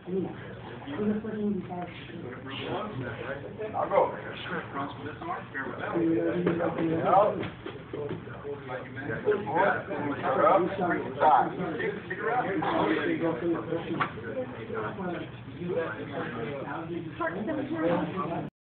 I'll go. Cross with this arm, fair with that. Yep.